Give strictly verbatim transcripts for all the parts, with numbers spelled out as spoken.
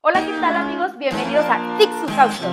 Hola, ¿qué tal amigos? Bienvenidos a Tixus Autos.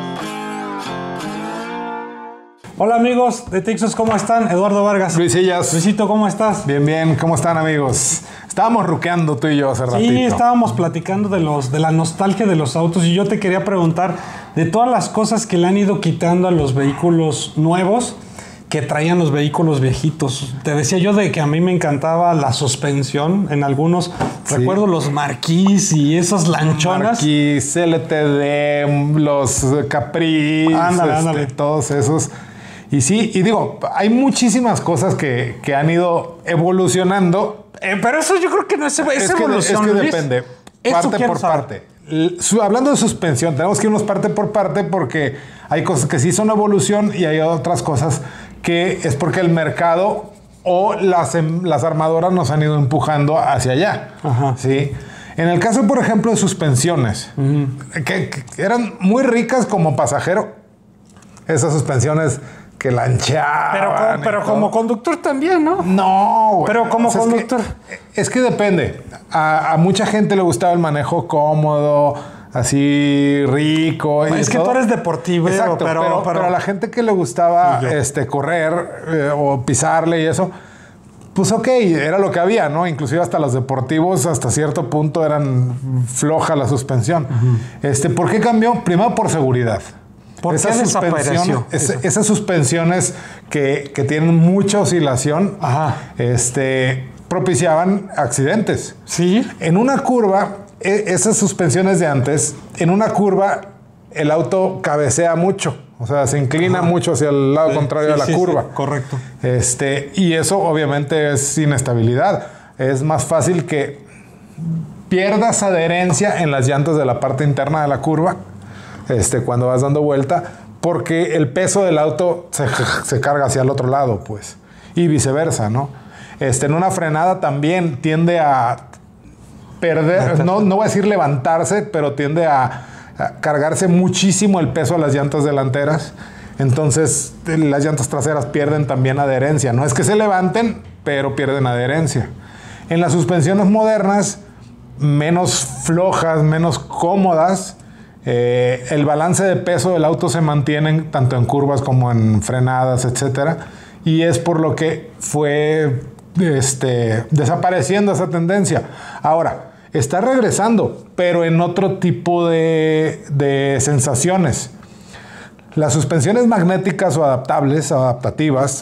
Hola amigos de Tixus, ¿cómo están? Eduardo Vargas. Luisillas. Luisito, ¿cómo estás? Bien, bien. ¿Cómo están amigos? Estábamos ruqueando tú y yo hace ratito. Sí, estábamos platicando de, los, de la nostalgia de los autos y yo te quería preguntar de todas las cosas que le han ido quitando a los vehículos nuevos que traían los vehículos viejitos. Te decía yo de que a mí me encantaba la suspensión en algunos. Sí. Recuerdo los Marquis y esas lanchonas. Marquis, L T D, los Caprice, ándale, este, ándale. todos esos. Y sí, y digo, hay muchísimas cosas que, que han ido evolucionando. Eh, pero eso yo creo que no es, es, es evolución. Que, es que Luis. depende, Eso parte por saber. parte. Su, hablando de suspensión, tenemos que irnos parte por parte porque hay cosas que sí son evolución y hay otras cosas que es porque el mercado o las, las armadoras nos han ido empujando hacia allá. Ajá. ¿Sí? En el caso, por ejemplo, de suspensiones, uh-huh. que, que eran muy ricas como pasajero, esas suspensiones que lancheaban. Pero, como, pero como conductor también, ¿no? No, güey. Pero como o sea, conductor. Es que, es que depende. A, a mucha gente le gustaba el manejo cómodo, así rico. Es y que todo. Tú eres deportivo. Exacto, pero, pero, pero a la gente que le gustaba este, correr eh, o pisarle y eso, pues ok, era lo que había, ¿no? Inclusive hasta los deportivos, hasta cierto punto, eran floja la suspensión. Uh-huh. Este, ¿por qué cambió? Primero por seguridad. ¿Por esas qué suspensiones, es, esas suspensiones que, que tienen mucha oscilación, Ajá. este, propiciaban accidentes. Sí. En una curva, esas suspensiones de antes, en una curva el auto cabecea mucho, o sea, se inclina Ajá. mucho hacia el lado sí, contrario sí, de la sí, curva. Sí, correcto. Este, y eso obviamente es inestabilidad. Es más fácil que pierdas adherencia en las llantas de la parte interna de la curva. Este, cuando vas dando vuelta, porque el peso del auto se, se carga hacia el otro lado, pues, y viceversa, ¿no? Este, en una frenada también tiende a perder, no, no voy a decir levantarse, pero tiende a, a cargarse muchísimo el peso a las llantas delanteras, entonces las llantas traseras pierden también adherencia, no es que se levanten, pero pierden adherencia. En las suspensiones modernas, menos flojas, menos cómodas, Eh, el balance de peso del auto se mantiene tanto en curvas como en frenadas, etcétera, y es por lo que fue este, desapareciendo esa tendencia. Ahora, está regresando, pero en otro tipo de, de sensaciones. Las suspensiones magnéticas o adaptables, adaptativas,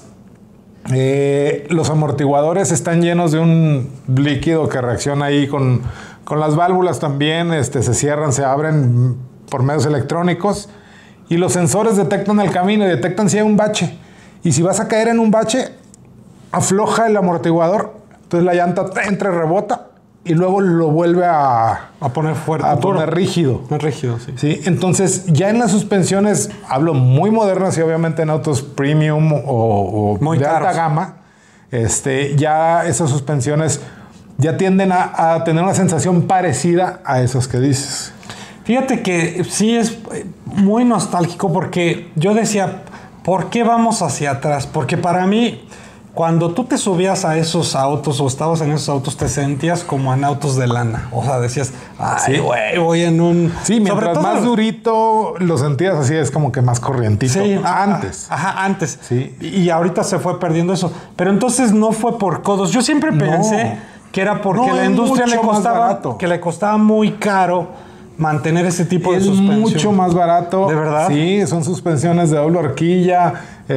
eh, los amortiguadores están llenos de un líquido que reacciona ahí con, con las válvulas también, este, se cierran, se abren por medios electrónicos, y los sensores detectan el camino y detectan si hay un bache, y si vas a caer en un bache, afloja el amortiguador, entonces la llanta entra y rebota y luego lo vuelve a, a poner fuerte, a poner rígido. Es rígido, sí. sí. Entonces ya en las suspensiones, hablo muy modernas y obviamente en autos premium o, o muy de caros. alta gama, este, ya esas suspensiones ya tienden a, a tener una sensación parecida a esas que dices. Fíjate que sí es muy nostálgico porque yo decía, ¿por qué vamos hacia atrás? Porque para mí, cuando tú te subías a esos autos o estabas en esos autos, te sentías como en autos de lana. O sea, decías, ay, güey, sí. voy en un... Sí, mientras más los... durito lo sentías así, es como que más corrientito. Sí, antes. Ajá, antes. Sí. Y ahorita se fue perdiendo eso. Pero entonces no fue por codos. Yo siempre pensé no. que era porque no, la industria le costaba, que le costaba muy caro mantener ese tipo de es suspensión. Es mucho más barato. ¿De verdad? Sí, son suspensiones de doble horquilla,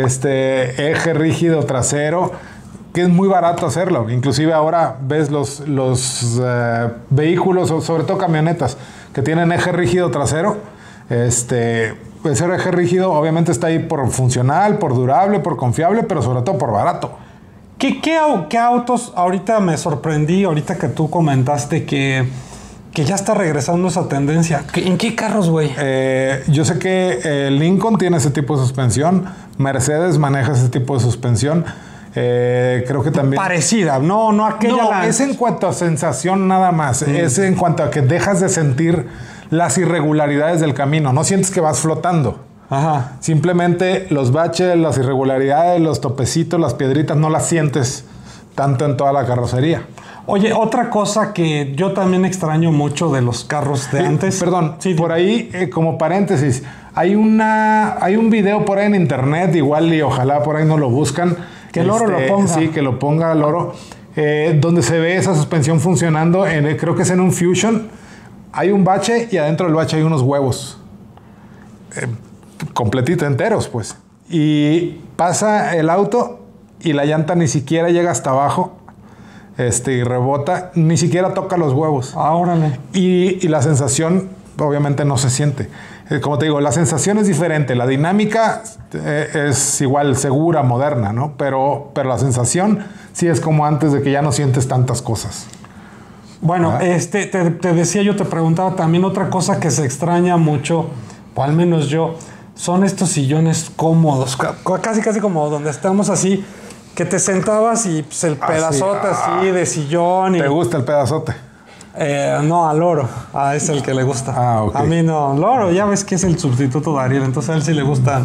este, eje rígido trasero, que es muy barato hacerlo. Inclusive ahora ves los, los uh, vehículos, sobre todo camionetas, que tienen eje rígido trasero. Este, ese eje rígido obviamente está ahí por funcional, por durable, por confiable, pero sobre todo por barato. ¿Qué, qué, qué autos? Ahorita me sorprendí, ahorita que tú comentaste que... que ya está regresando esa tendencia. ¿En qué carros, güey? Eh, yo sé que eh, Lincoln tiene ese tipo de suspensión. Mercedes maneja ese tipo de suspensión. Eh, creo que también... Parecida, no, no aquella... No, la... es en cuanto a sensación nada más. Sí. Es en cuanto a que dejas de sentir las irregularidades del camino. No sientes que vas flotando. Ajá. Simplemente los baches, las irregularidades, los topecitos, las piedritas, no las sientes tanto en toda la carrocería. Oye, otra cosa que yo también extraño mucho de los carros de Sí, antes. Perdón, Sí, por ahí, eh, como paréntesis, hay una, hay un video por ahí en internet, igual y ojalá por ahí no lo buscan. Que el Loro lo ponga. Sí, que lo ponga el Loro. Eh, donde se ve esa suspensión funcionando, en el- creo que es en un Fusion. Hay un bache y adentro del bache hay unos huevos. Eh, completito, enteros, pues. Y pasa el auto y la llanta ni siquiera llega hasta abajo. Este, y rebota, ni siquiera toca los huevos. Ah, órale. Y, y la sensación, obviamente, no se siente. Eh, como te digo, la sensación es diferente. La dinámica eh, es igual, segura, moderna, ¿no? Pero, pero la sensación sí es como antes de que ya no sientes tantas cosas. Bueno, ¿Ah? este, te, te decía, yo te preguntaba también otra cosa que se extraña mucho, o al menos yo, son estos sillones cómodos, ca- casi casi como donde estamos así, que te sentabas y pues, el Así, pedazote ah. así de sillón. Y, ¿Te gusta el pedazote? eh, no, al Loro, a es el que le gusta. Ah, ok. A mí no, Loro, ya ves que es el sustituto de Ariel, entonces a él sí le gustan,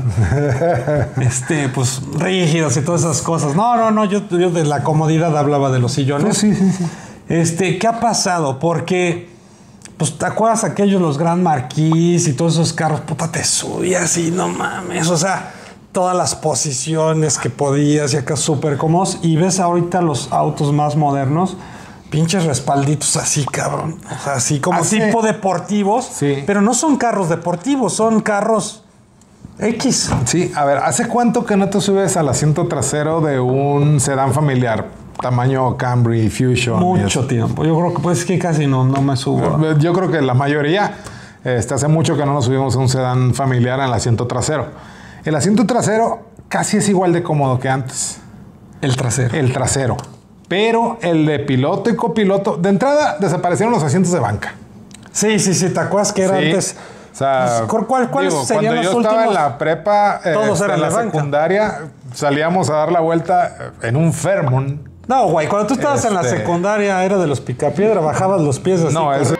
este, pues rígidos y todas esas cosas. No, no, no, yo, yo de la comodidad hablaba de los sillones. Sí, sí, sí. Este, ¿qué ha pasado? Porque, pues, ¿te acuerdas aquellos, los Grand Marquis y todos esos carros? Puta, te subías y no mames, o sea, todas las posiciones que podías y acá súper cómodos. Y ves ahorita los autos más modernos, pinches respalditos así, cabrón. O sea, así como Hace- tipo deportivos, Sí. pero no son carros deportivos, son carros X. Sí, a ver, ¿hace cuánto que no te subes al asiento trasero de un sedán familiar? Tamaño Camry, Fusion. y Mucho eso. tiempo. Yo creo que pues que casi no, no me subo. Yo creo que la mayoría, este, hace mucho que no nos subimos a un sedán familiar en el asiento trasero. El asiento trasero casi es igual de cómodo que antes. El trasero. El trasero. Pero el de piloto y copiloto, de entrada desaparecieron los asientos de banca. Sí, sí, sí, ¿te acuerdas que era Sí. antes? O sea, Pues, ¿cuál- cuáles digo, serían cuando los yo estaba últimos? en la prepa, eh, Todos este, eran en la de banca. secundaria, salíamos a dar la vuelta en un Fairmont. No, güey, cuando tú estabas en la Este- secundaria era de los picapiedra, bajabas los pies así. No, ese...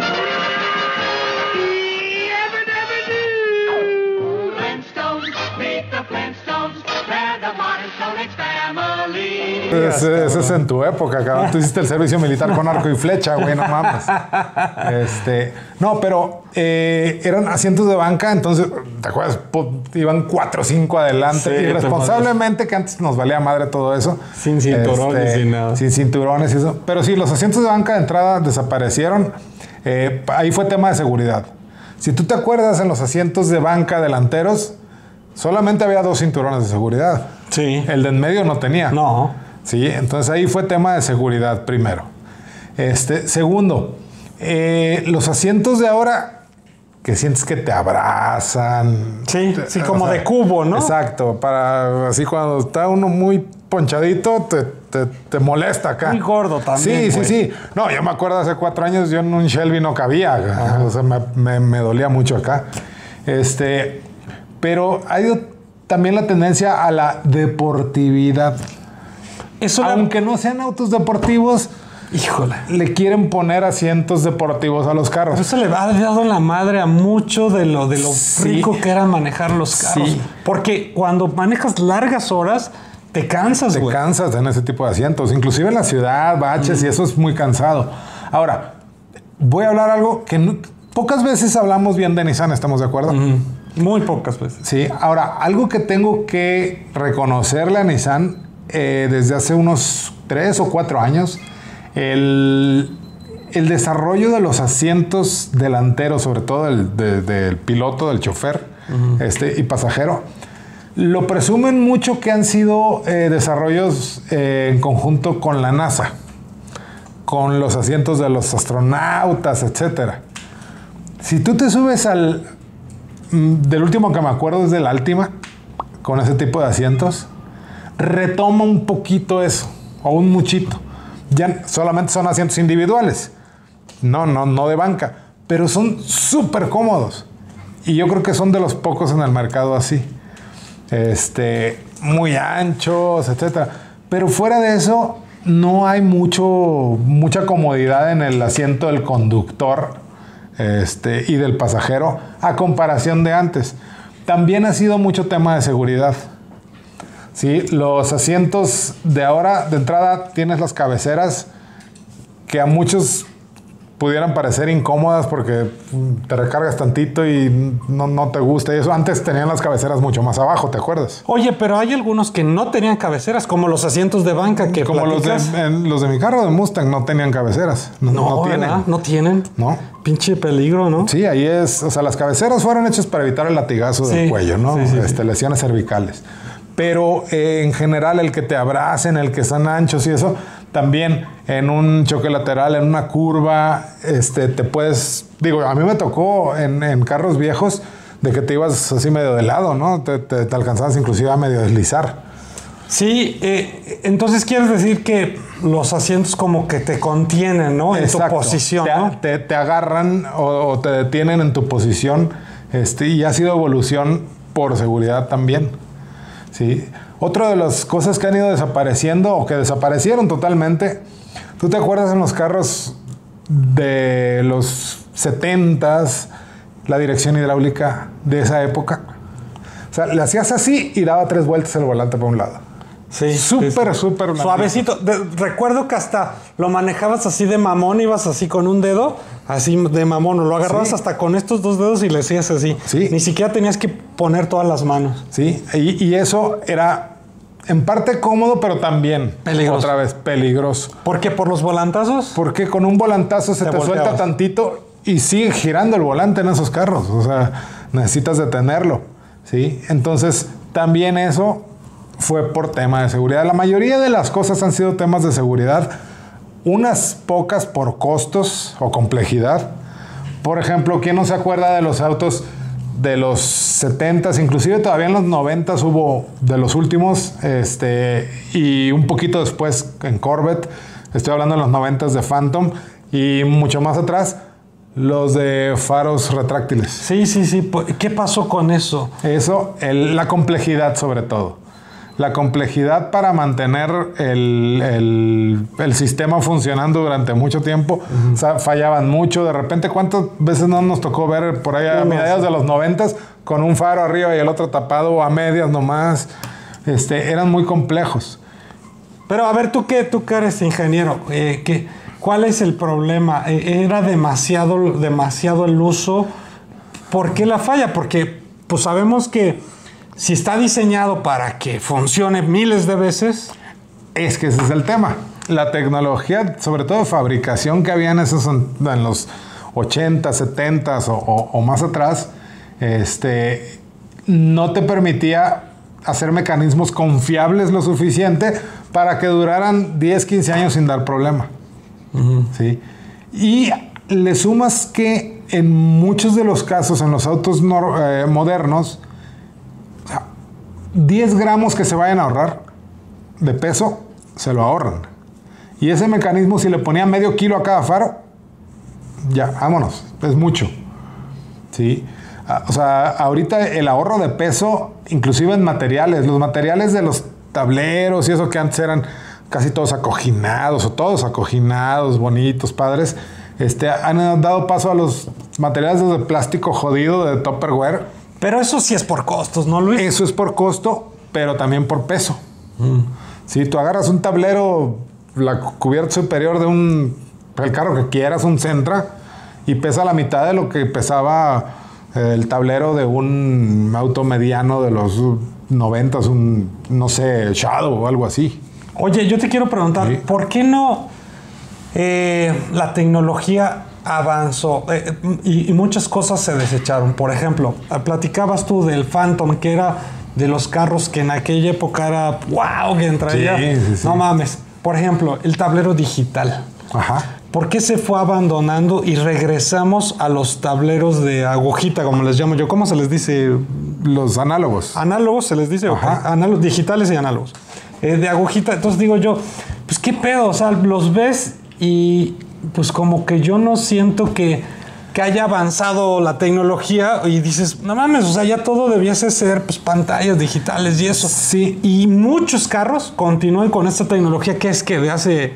Flintstones, meet the Flintstones, they're the modern Stone Age family. Ese, ese es en tu época, cabrón. Tú hiciste el servicio militar con arco y flecha, güey, no mames. Este, no, pero eh, eran asientos de banca, entonces, ¿te acuerdas? Po- iban cuatro o cinco adelante. Sí, y responsablemente, que antes nos valía madre todo eso. Sin cinturones Este, y nada. Sin cinturones y eso. Pero sí, los asientos de banca de entrada desaparecieron. Eh, ahí fue tema de seguridad. Si tú te acuerdas, en los asientos de banca delanteros, solamente había dos cinturones de seguridad. Sí. El de en medio no tenía. No. Sí, entonces ahí fue tema de seguridad primero. Este, segundo, eh, los asientos de ahora que sientes que te abrazan. Sí, Te- sí, como de cubo, ¿no? Exacto, para así cuando está uno muy ponchadito, te, te- te molesta acá. Muy gordo también, Sí, sí, güey. sí. No, yo me acuerdo hace cuatro años, yo en un Shelby no cabía. O sea, me, me- me dolía mucho acá. Este, pero ha ido también la tendencia a la deportividad. Eso era- Aunque no sean autos deportivos, Híjole. le quieren poner asientos deportivos a los carros. Eso le ha dado la madre a mucho de lo, de lo Sí. rico que era manejar los carros. Sí. Porque cuando manejas largas horas, te cansas, Te güey. cansas en ese tipo de asientos, inclusive en la ciudad, baches, y eso es muy cansado. Ahora, voy a hablar algo que no- pocas veces hablamos bien de Nissan, ¿estamos de acuerdo? Mm, Muy pocas veces. Sí, ahora, algo que tengo que reconocerle a Nissan eh, desde hace unos tres o cuatro años, el, el desarrollo de los asientos delanteros, sobre todo del, de- del piloto, del chofer este, y pasajero, lo presumen mucho que han sido eh, desarrollos eh, en conjunto con la NASA, con los asientos de los astronautas, etcétera. Si tú te subes al... mm, Del último que me acuerdo es del Altima, con ese tipo de asientos, retoma un poquito eso, o un muchito. Ya solamente son asientos individuales, no, no, no de banca, pero son súper cómodos. Y yo creo que son de los pocos en el mercado así. Este, muy anchos, etcétera. Pero fuera de eso, no hay mucho, mucha comodidad en el asiento del conductor este, y del pasajero a comparación de antes. También ha sido mucho tema de seguridad. Sí, los asientos de ahora, de entrada, tienes las cabeceras que a muchos pudieran parecer incómodas porque te recargas tantito y no, no te gusta. Y eso antes tenían las cabeceras mucho más abajo, ¿te acuerdas? Oye, pero hay algunos que no tenían cabeceras, como los asientos de banca que Como los de, platicas. en- los de mi carro de Mustang no tenían cabeceras. No, No, no tienen. ¿verdad? No tienen. No. Pinche peligro, ¿no? Sí, ahí es, o sea, las cabeceras fueron hechas para evitar el latigazo del Sí, cuello, ¿no? sí, sí, este, sí. lesiones cervicales. Pero eh, en general el que te abracen, el que están anchos y eso, también en un choque lateral, en una curva, este, te puedes, digo, a mí me tocó en, en carros viejos de que te ibas así medio de lado, ¿no? Te, te, te alcanzabas inclusive a medio deslizar. Sí, eh, entonces quieres decir que los asientos como que te contienen, ¿no? En Exacto. tu posición, te, ¿no? te, te agarran o, o te detienen en tu posición, este, y ha sido evolución por seguridad también. ¿Sí? Otra de las cosas que han ido desapareciendo o que desaparecieron totalmente, ¿tú te acuerdas en los carros de los setentas, la dirección hidráulica de esa época? O sea, le hacías así y daba tres vueltas el volante para un lado. Sí, Súper, sí, sí. súper blandito. Suavecito. De- recuerdo que hasta lo manejabas así de mamón, ibas así con un dedo, así de mamón, o lo agarrabas Sí. hasta con estos dos dedos y le hacías así. Sí. Ni siquiera tenías que poner todas las manos. Sí, y, y eso era en parte cómodo, pero también Peligroso. otra vez peligroso. ¿Por qué? ¿Por los volantazos? Porque con un volantazo se Te te, volteabas. suelta tantito y sigue girando el volante en esos carros. O sea, necesitas detenerlo, ¿sí? Entonces, también eso fue por tema de seguridad. La mayoría de las cosas han sido temas de seguridad. Unas pocas por costos o complejidad. Por ejemplo, ¿quién no se acuerda de los autos de los setentas? Inclusive todavía en los noventas hubo de los últimos, este, y un poquito después en Corvette. Estoy hablando de los noventas de Phantom y mucho más atrás los de faros retráctiles. Sí, sí, sí. Pues, ¿qué pasó con eso? Eso, el- la complejidad sobre todo. La complejidad para mantener el, el- el sistema funcionando durante mucho tiempo. O sea, fallaban mucho. De repente, ¿cuántas veces no nos tocó ver por ahí a Uno, mediados sí. de los noventas con un faro arriba y el otro tapado o a medias nomás? Este, eran muy complejos. Pero a ver, tú que tú que eres ingeniero, eh, ¿qué, ¿cuál es el problema? Eh, ¿Era demasiado, demasiado el uso? ¿Por qué la falla? Porque pues sabemos que si está diseñado para que funcione miles de veces, Es que ese es el tema. La tecnología, sobre todo de fabricación que había en esos en los ochenta, setenta o, o- o más atrás, este, no te permitía hacer mecanismos confiables lo suficiente para que duraran diez, quince años sin dar problema. ¿Sí? Y le sumas que en muchos de los casos, en los autos nor- eh, modernos, o sea, diez gramos que se vayan a ahorrar de peso, se lo ahorran. Y ese mecanismo, si le ponía medio kilo a cada faro, ya, vámonos, es mucho. ¿Sí? Ah, O sea, ahorita el ahorro de peso, inclusive en materiales, los materiales de los tableros y eso que antes eran casi todos acoginados o todos acoginados, bonitos, padres, este, han dado paso a los materiales de plástico jodido de Tupperware. pero eso sí es por costos, ¿no, Luis? Eso es por costo, pero también por peso. Si tú agarras un tablero, la cu- cubierta superior de un, el carro que quieras, un Sentra, y pesa la mitad de lo que pesaba eh, el tablero de un auto mediano de los noventas, un, no sé, Shadow o algo así. Oye, yo te quiero preguntar, Sí. ¿por qué no eh, la tecnología avanzó eh, y, y muchas cosas se desecharon? Por ejemplo, platicabas tú del Phantom, que era de los carros que en aquella época era wow, que traía. Sí, sí, sí. No mames. Por ejemplo, el tablero digital. Ajá. ¿Por qué se fue abandonando y regresamos a los tableros de agujita, como les llamo yo? ¿Cómo se les dice? Los análogos. Análogos se les dice, Ajá. ¿ok? Análogos, digitales y análogos. Eh, de agujita, entonces digo yo, pues qué pedo, o sea, los ves y pues como que yo no siento que, que haya avanzado la tecnología y dices, no mames, o sea, ya todo debiese ser pues, pantallas digitales y eso. Sí. Y muchos carros continúan con esta tecnología que es que de hace,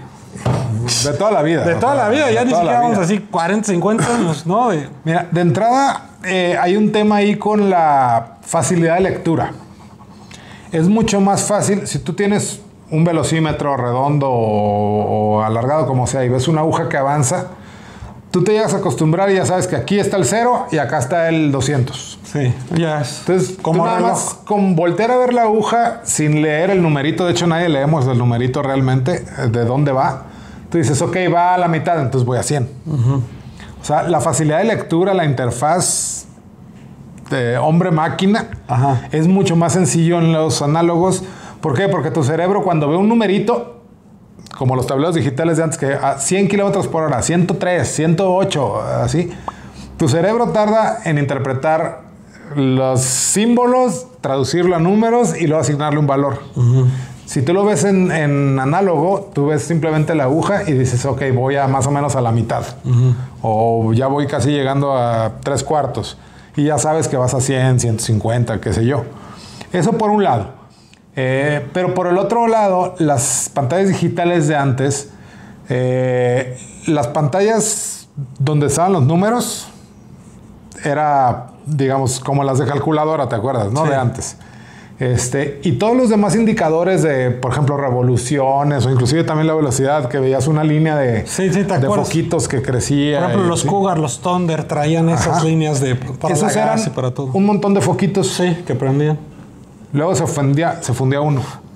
De toda la vida. de o toda sea, la vida, ya de ni toda la siquiera vamos vida. así cuarenta, cincuenta años, ¿no? De- Mira, de entrada eh, hay un tema ahí con la facilidad de lectura. Es mucho más fácil si tú tienes un velocímetro redondo o, o alargado como sea y ves una aguja que avanza, tú te llegas a acostumbrar y ya sabes que aquí está el cero y acá está el doscientos. Sí, ya es. Entonces, como tú nada reloj. más con voltear a ver la aguja sin leer el numerito, de hecho nadie leemos el numerito realmente, de dónde va. Tú dices, ok, va a la mitad, entonces voy a cien. Uh-huh. O sea, la facilidad de lectura, la interfaz de hombre-máquina es mucho más sencillo en los análogos. ¿Por qué? Porque tu cerebro cuando ve un numerito, como los tableros digitales de antes, que a cien kilómetros por hora, ciento tres, ciento ocho, así, tu cerebro tarda en interpretar los símbolos, traducirlo a números y luego asignarle un valor. Uh-huh. Si tú lo ves en, en análogo, tú ves simplemente la aguja y dices, ok, voy a más o menos a la mitad. Uh-huh. O ya voy casi llegando a tres cuartos. Y ya sabes que vas a cien, ciento cincuenta, qué sé yo. Eso por un lado. Eh, pero por el otro lado, las pantallas digitales de antes, eh, las pantallas donde estaban los números, era, digamos, como las de calculadora, ¿te acuerdas? ¿No? Sí. De antes. Este, y todos los demás indicadores de, por ejemplo, revoluciones o inclusive también la velocidad, que veías una línea de, sí, sí, de foquitos que crecía. Por ejemplo, y, los ¿sí? Cougar, los Thunder traían esas Ajá. líneas de para Esos la gas eran y para todo. Un montón de foquitos. Sí, que prendían. Luego se fundía, se fundía uno.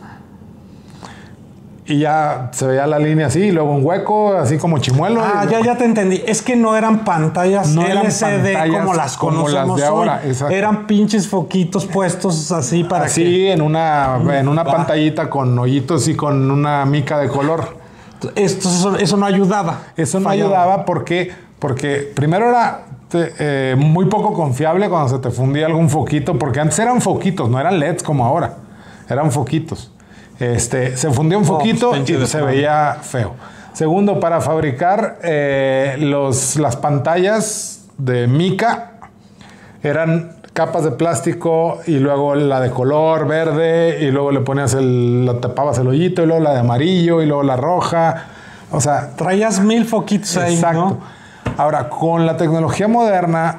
Y ya se veía la línea así, y luego un hueco, así como chimuelo. Ah, ya, ya te entendí. Es que no eran pantallas no L C D eran pantallas como las como conocemos las de ahora. hoy. Eran pinches foquitos puestos así para así que... en una, en una ah. pantallita con hoyitos y con una mica de color. Esto, eso, eso no ayudaba. Eso no Fallaba. ayudaba porque, porque primero era te, eh, muy poco confiable cuando se te fundía algún foquito, porque antes eran foquitos, no eran L E Ds como ahora. Eran foquitos. Este, se fundía un foquito oh, y se veía feo. Segundo, para fabricar eh, los, las pantallas de mica eran capas de plástico y luego la de color verde y luego le ponías el, le tapabas el hoyito y luego la de amarillo y luego la roja. O sea, traías mil foquitos ahí, exacto. ¿no? Ahora, con la tecnología moderna,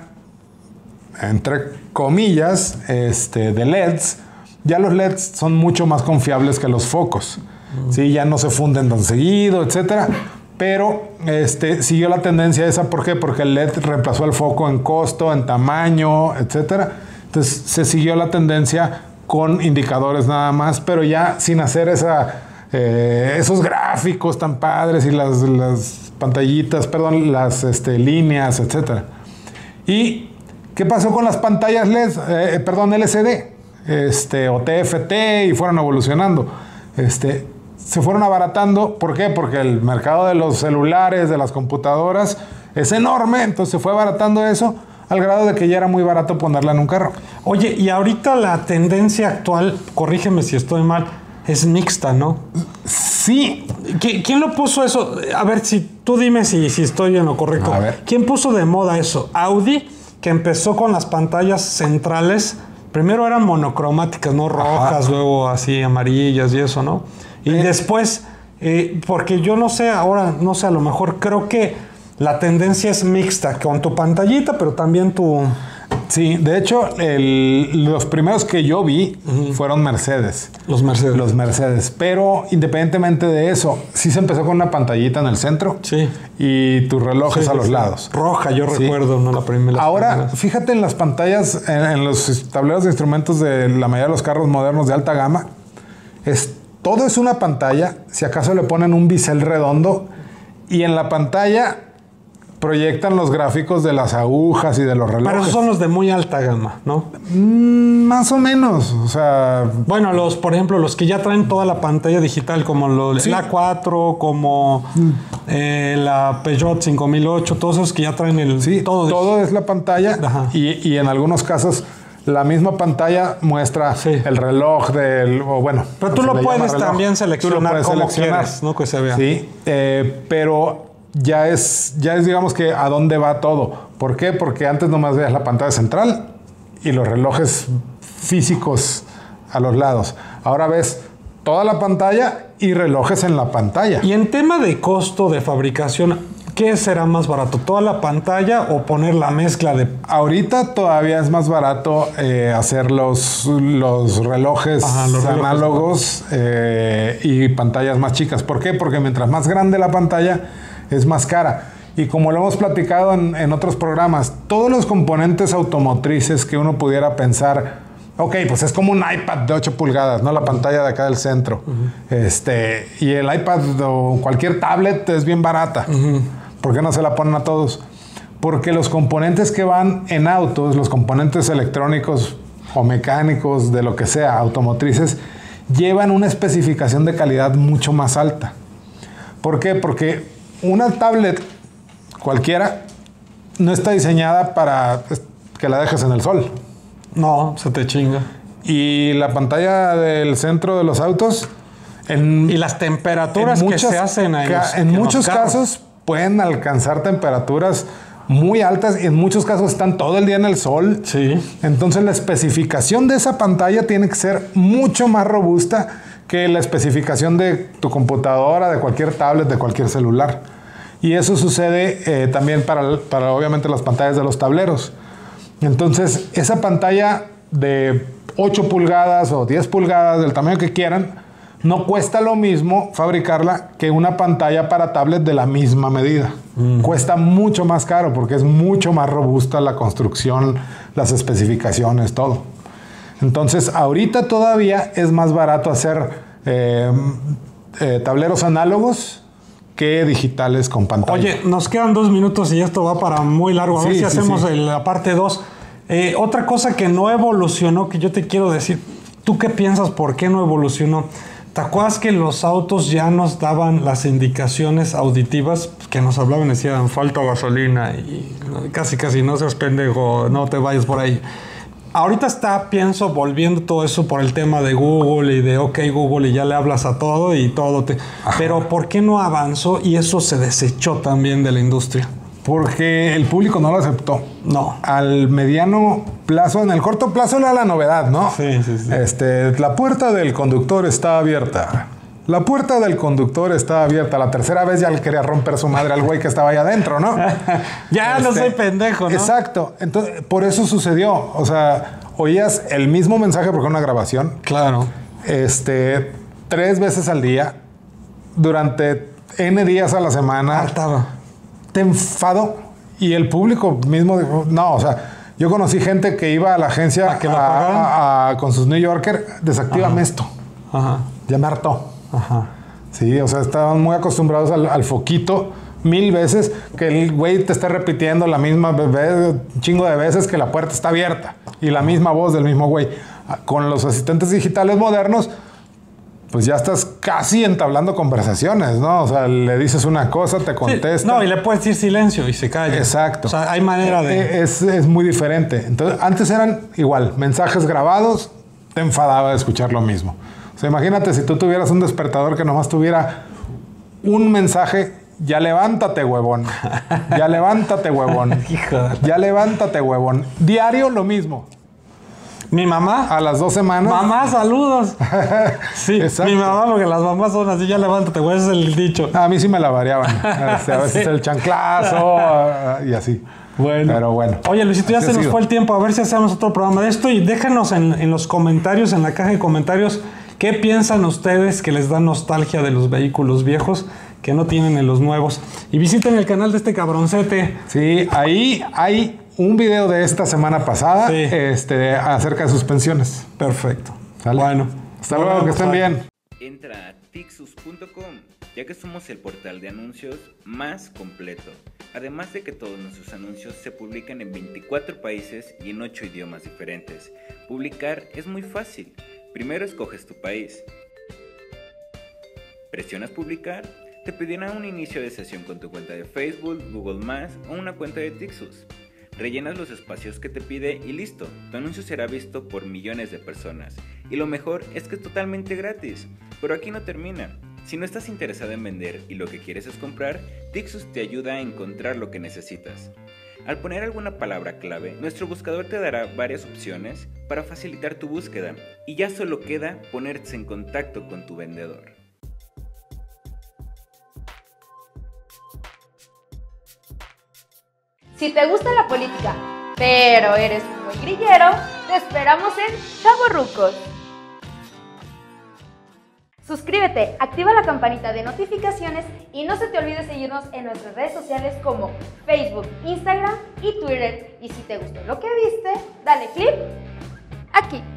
entre comillas, este, de L E Ds, ya los L E Ds son mucho más confiables que los focos. Mm. ¿Sí? Ya no se funden tan seguido, etcétera. Pero este, siguió la tendencia esa. ¿Por qué? Porque el L E D reemplazó el foco en costo, en tamaño, etcétera. Entonces se siguió la tendencia con indicadores nada más, pero ya sin hacer esa, eh, esos gráficos tan padres y las, las pantallitas, perdón, las este, líneas, etcétera. ¿Y qué pasó con las pantallas L E D? Eh, perdón, L C D. Este, o T F T y fueron evolucionando. Este, se fueron abaratando. ¿Por qué? Porque el mercado de los celulares, de las computadoras, es enorme. Entonces se fue abaratando eso al grado de que ya era muy barato ponerla en un carro. Oye, y ahorita la tendencia actual, corrígeme si estoy mal, es mixta, ¿no? Sí. ¿Quién lo puso eso? A ver, si tú dime si, si estoy en lo correcto. A ver. ¿Quién puso de moda eso? Audi, que empezó con las pantallas centrales. Primero eran monocromáticas, ¿no? Rojas, Ajá. luego así amarillas y eso, ¿no? Y eh. después, eh, porque yo no sé, ahora no sé, a lo mejor creo que la tendencia es mixta, con tu pantallita, pero también tu... Sí, de hecho, el, los primeros que yo vi uh-huh. fueron Mercedes. Los Mercedes. Los Mercedes. Pero independientemente de eso, sí se empezó con una pantallita en el centro. Sí. Y tus relojes sí, a los sí. lados. Roja, yo sí. recuerdo, ¿no? La primera. Ahora, primeras. Fíjate en las pantallas, en, en los tableros de instrumentos de la mayoría de los carros modernos de alta gama. Es, todo es una pantalla. Si acaso le ponen un bisel redondo. Y en la pantalla proyectan los gráficos de las agujas y de los relojes. Pero esos son los de muy alta gama, ¿no? Mm, más o menos, o sea... Bueno, los, por ejemplo, los que ya traen toda la pantalla digital, como los, sí. la cuatro, como mm. eh, la Peugeot cinco mil ocho, todos esos que ya traen el... Sí, todo, todo es la pantalla y, y en algunos casos la misma pantalla muestra sí. el reloj del... O bueno, pero tú lo puedes también seleccionar, tú lo puedes como seleccionar. Quieres, ¿no? Que se vea. Sí, eh, pero... Ya es, ya es, digamos que a dónde va todo. ¿Por qué? Porque antes nomás veías la pantalla central y los relojes físicos a los lados. Ahora ves toda la pantalla y relojes en la pantalla. Y en tema de costo de fabricación, ¿qué será más barato? ¿Toda la pantalla o poner la mezcla de...? Ahorita todavía es más barato eh, hacer los, los relojes Ajá, los relojes análogos eh, y pantallas más chicas. ¿Por qué? Porque mientras más grande la pantalla, es más cara. Y como lo hemos platicado en, en otros programas, todos los componentes automotrices que uno pudiera pensar, ok, pues es como un iPad de ocho pulgadas, ¿no? La pantalla de acá del centro. Uh-huh. Este, y el iPad o cualquier tablet es bien barata. Uh-huh. ¿Por qué no se la ponen a todos? Porque los componentes que van en autos, los componentes electrónicos o mecánicos, de lo que sea, automotrices, llevan una especificación de calidad mucho más alta. ¿Por qué? Porque una tablet cualquiera no está diseñada para que la dejes en el sol. No, se te chinga. Y la pantalla del centro de los autos... En, y las temperaturas muchas, que se hacen ahí. Ca en, en muchos casos pueden alcanzar temperaturas muy altas y en muchos casos están todo el día en el sol. Sí. Entonces la especificación de esa pantalla tiene que ser mucho más robusta que la especificación de tu computadora, de cualquier tablet, de cualquier celular. Y eso sucede eh, también para, para obviamente las pantallas de los tableros. Entonces esa pantalla de ocho pulgadas o diez pulgadas, del tamaño que quieran, no cuesta lo mismo fabricarla que una pantalla para tablet de la misma medida. Mm. Cuesta mucho más caro porque es mucho más robusta la construcción, las especificaciones, todo. Entonces, ahorita todavía es más barato hacer eh, eh, tableros análogos que digitales con pantalla. Oye, nos quedan dos minutos y esto va para muy largo. A sí, ver si sí, hacemos sí. El, la parte dos. Eh, otra cosa que no evolucionó, que yo te quiero decir, ¿tú qué piensas? ¿Por qué no evolucionó? ¿Te acuerdas que los autos ya nos daban las indicaciones auditivas que nos hablaban? Decían, falta gasolina y casi casi no seas pendejo, no te vayas por ahí. Ahorita está, pienso, volviendo todo eso por el tema de Google y de OK Google y ya le hablas a todo y todo. Te... Pero ¿por qué no avanzó y eso se desechó también de la industria? Porque el público no lo aceptó. No. Al mediano plazo, en el corto plazo era la novedad, ¿no? Sí, sí, sí. Este, la puerta del conductor está abierta. La puerta del conductor está abierta. La tercera vez ya le quería romper su madre al güey que estaba ahí adentro, ¿no? ya este, no soy pendejo, ¿no? Exacto. Entonces, por eso sucedió. O sea, oías el mismo mensaje porque era una grabación. Claro. Este, tres veces al día, durante N días a la semana. Faltaba. Te enfadó. Y el público mismo dijo, no, o sea, yo conocí gente que iba a la agencia ¿A que a, a, a, con sus New Yorker, desactívame esto. Ajá. Ya me hartó. Ajá. Sí, o sea, estaban muy acostumbrados al, al foquito mil veces, que el güey te esté repitiendo la misma vez, un chingo de veces que la puerta está abierta y la misma voz del mismo güey. Con los asistentes digitales modernos, pues ya estás casi entablando conversaciones, ¿no? O sea, le dices una cosa, te contesta. Sí, no, y le puedes decir silencio y se calla. Exacto. O sea, hay manera de... Es, es muy diferente. Entonces, antes eran igual, mensajes grabados, te enfadaba de escuchar lo mismo. O sea, imagínate si tú tuvieras un despertador que nomás tuviera un mensaje, ya levántate, huevón. Ya levántate, huevón. Ya levántate, huevón. Diario lo mismo. Mi mamá. A las dos semanas. Mamá, saludos. Sí, exacto. Mi mamá, porque las mamás son así, ya levántate, güey, ese es el dicho. A mí sí me la variaban. Este, a veces sí. El chanclazo y así. Bueno. Pero bueno. Oye, Luisito, ya se nos fue el tiempo. A ver si hacemos otro programa de esto. Y déjenos en, en los comentarios, en la caja de comentarios, ¿qué piensan ustedes que les da nostalgia de los vehículos viejos que no tienen en los nuevos? Y visiten el canal de este cabroncete. Sí, ahí hay un video de esta semana pasada, sí. este, acerca de suspensiones. Perfecto. ¿Sale? Bueno. Hasta luego, bueno, que estén bien. Entra a tixus punto com, ya que somos el portal de anuncios más completo. Además de que todos nuestros anuncios se publican en veinticuatro países y en ocho idiomas diferentes. Publicar es muy fácil. Primero escoges tu país. Presionas publicar, te pedirá un inicio de sesión con tu cuenta de Facebook, Google más o una cuenta de Tixus. Rellenas los espacios que te pide y listo, tu anuncio será visto por millones de personas. Y lo mejor es que es totalmente gratis, pero aquí no termina. Si no estás interesado en vender y lo que quieres es comprar, Tixus te ayuda a encontrar lo que necesitas. Al poner alguna palabra clave, nuestro buscador te dará varias opciones para facilitar tu búsqueda y ya solo queda ponerse en contacto con tu vendedor. Si te gusta la política, pero eres muy grillero, te esperamos en Chavorrucos. Suscríbete, activa la campanita de notificaciones y no se te olvide seguirnos en nuestras redes sociales como Facebook, Instagram y Twitter. Y si te gustó lo que viste, dale click aquí.